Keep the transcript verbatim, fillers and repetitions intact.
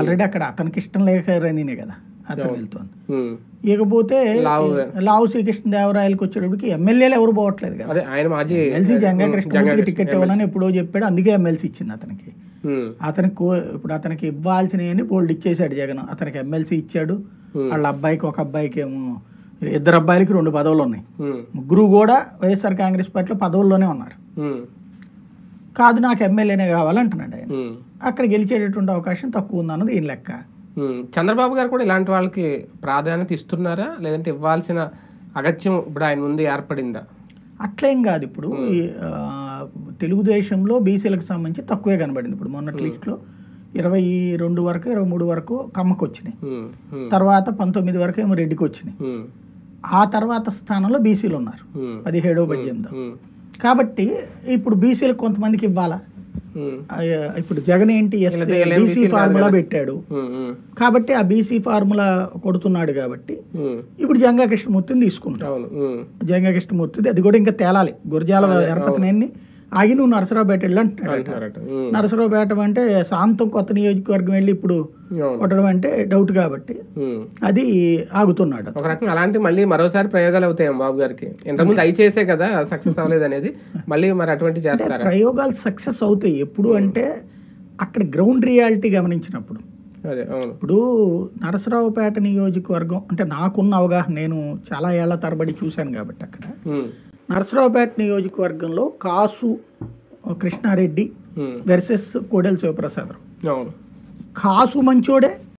Already అక్కడ అతనికి ఇష్టం లేకనే కదా అతను వెళ్తుంది. ఇకపోతే లావు శ్రీకృష్ణదేవరాయలకు వచ్చేటప్పటికి ఎమ్మెల్యేలు ఎవరు పోవట్లేదు కదా. ఎమ్మెల్సీ జంగా కృష్ణమూర్తికి టికెట్ ఇవ్వాలని ఎప్పుడో చెప్పాడు, అందుకే ఎమ్మెల్సీ ఇచ్చింది అతనికి. అతనికి ఇప్పుడు అతనికి ఇవ్వాల్సినవి బోల్డ్ ఇచ్చేసాడు జగన్. అతనికి ఎమ్మెల్సీ ఇచ్చాడు, వాళ్ళ అబ్బాయికి ఒక అబ్బాయికి ఏమో, ఇద్దరు అబ్బాయిలకి రెండు పదవులు ఉన్నాయి. ముగ్గురు కూడా వైఎస్ఆర్ కాంగ్రెస్ పార్టీలో పదవుల్లోనే ఉన్నారు. కాదు నాకు ఎమ్మెల్యేనే కావాలంటున్నాడు ఆయన. అక్కడ గెలిచేటటువంటి అవకాశం తక్కువ ఉందన్నది ఈయన లెక్క. చంద్రబాబు గారు కూడా ఇలాంటి వాళ్ళకి ప్రాధాన్యత ఇస్తున్నారా, లేదంటే ఇవ్వాల్సిన అగత్యం ఇప్పుడు ఆయన ముందు ఏర్పడిందా? అట్లేం కాదు. ఇప్పుడు తెలుగుదేశంలో బీసీలకు సంబంధించి తక్కువే కనబడింది. ఇప్పుడు మొన్నటి లిస్టులో ఇరవై రెండు వరకు ఇరవై మూడు వరకు కమ్మకు వచ్చినాయి, తర్వాత పంతొమ్మిది వరకు ఏమో రెడ్డికి వచ్చినాయి. ఆ తర్వాత స్థానంలో బీసీలు ఉన్నారు పదిహేడో పద్దెనిమిదో. కాబట్టి ఇప్పుడు బీసీలకు కొంతమందికి ఇవ్వాలా. ఇప్పుడు జగన్ ఏంటి బీసీ ఫార్ములా పెట్టాడు కాబట్టి ఆ బీసీ ఫార్ములా కొడుతున్నాడు కాబట్టి ఇప్పుడు జంగా కృష్ణమూర్తిని తీసుకుంటాడు. జంగా కృష్ణమూర్తిది అది కూడా ఇంకా తేలాలి. గురజాల ఎరపతినేని ఆగి నువ్వు నరసరావుపేట వెళ్ళి అంటున్నాడు. నరసరావుపేట అంటే సాంతం కొత్త నియోజకవర్గం వెళ్ళి ఇప్పుడు కొట్టడం అంటే డౌట్ కాబట్టి అది ఆగుతున్నాడు. ఒక రకంగా అలాంటి మళ్ళీ మరోసారి ప్రయోగాలు అవుతాయి బాబు గారికి. ఇంతకుముందు అయి చేసే కదా సక్సెస్ అవ్వలేదు అనేది, మళ్ళీ మరి అటువంటి చేస్తారు. ప్రయోగాలు సక్సెస్ అవుతాయి ఎప్పుడు అంటే అక్కడ గ్రౌండ్ రియాలిటీ గమనించినప్పుడు. ఇప్పుడు నరసరావుపేట నియోజకవర్గం అంటే నాకున్న అవగాహన, నేను చాలా ఏళ్ల తరబడి చూశాను కాబట్టి అక్కడ నరసరావుపేట నియోజకవర్గంలో కాసు కృష్ణారెడ్డి వర్సెస్ కోడెల శివప్రసాదరావు. కాసు మంచోడే,